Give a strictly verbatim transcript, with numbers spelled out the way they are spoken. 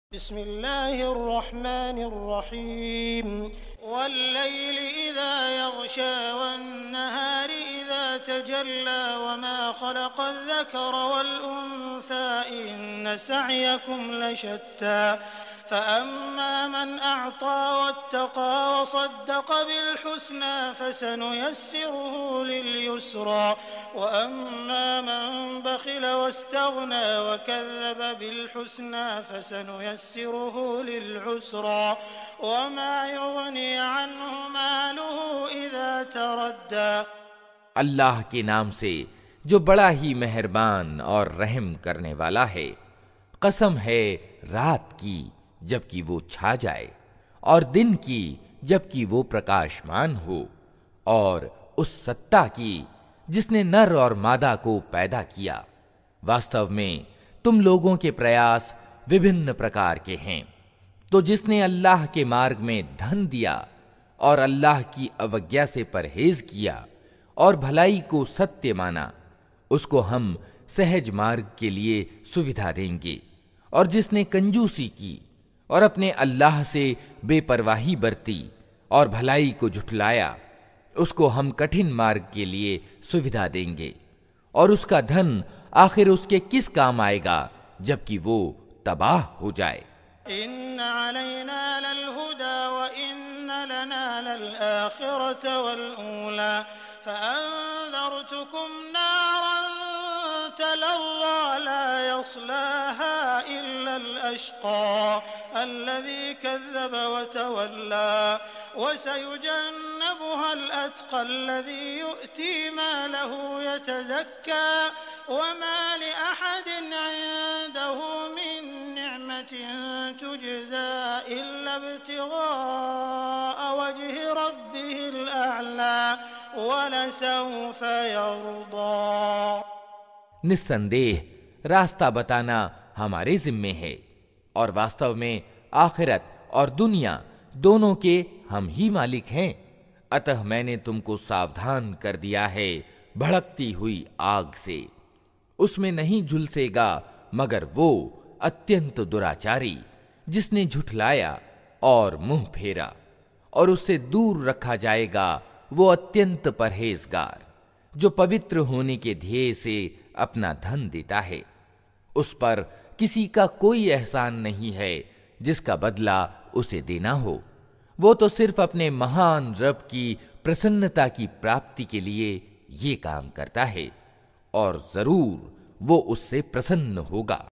बिस्मिल्लाहिर्रहमानिर्रहीम वल्लैलि इज़ा यग़शा वन्नहारि इज़ा तजल्ला वमा खलक़ज़-ज़करा वल-उन्सा इन्न सअयकुम लशत्ता फ़अम्मा मन अअता वत्तक़ा वصدق बिल-हुस्ना फसनुयस्सिरुहु लिल-युस्रा वअम्मा मन बख़िल वस्तग़ना वकज़्ज़ब बिल-हुस्ना फसनुयस्सिरुहु लिल-उस्रा वमा युग़नी अन्हु मालुहु इज़ा तरद्दा। अल्लाह के नाम से जो बड़ा ही मेहरबान और रहम करने वाला है। कसम है रात की जबकि वो छा जाए और दिन की जबकि वो प्रकाशमान हो, और उस सत्ता की जिसने नर और मादा को पैदा किया। वास्तव में तुम लोगों के प्रयास विभिन्न प्रकार के हैं। तो जिसने अल्लाह के मार्ग में धन दिया और अल्लाह की अवज्ञा से परहेज किया और भलाई को सत्य माना, उसको हम सहज मार्ग के लिए सुविधा देंगे। और जिसने कंजूसी की और अपने अल्लाह से बेपरवाही बरती और भलाई को झुठलाया, उसको हम कठिन मार्ग के लिए सुविधा देंगे। और उसका धन आखिर उसके किस काम आएगा जबकि वो तबाह हो जाए। इन्न अलैना लल-हुदा व इन्न लना लल-आखिरत वल-ऊला फ़अन्ज़रतुकुम नारन तलज़्ज़ा ला यस्लाहा इल्ला अल-अश्क़ा अल्लज़ी कज़्ज़ब व तवल्ला वसयुजन्नबुहा अल-अत्क़ा अल्लज़ी यु'ती मालहु यतज़क्का वमा लिअहदिन इंदहु मिन निअमतिन तुजज़ा इल्ला इब्तिग़ाअ वज्हि रब्बिहिल अअला वलसौफ़ यर्दा। निस्संदेह रास्ता बताना हमारे जिम्मे है, और वास्तव में आखिरत और दुनिया दोनों के हम ही मालिक हैं। अतः मैंने तुमको सावधान कर दिया है भड़कती हुई आग से। उसमें नहीं झुलसेगा मगर वो अत्यंत दुराचारी जिसने झुठलाया और मुंह फेरा, और उससे दूर रखा जाएगा वो अत्यंत परहेजगार जो पवित्र होने के ध्येय से अपना धन देता है। उस पर किसी का कोई एहसान नहीं है जिसका बदला उसे देना हो। वो तो सिर्फ अपने महान रब की प्रसन्नता की प्राप्ति के लिए ये काम करता है, और जरूर वो उससे प्रसन्न होगा।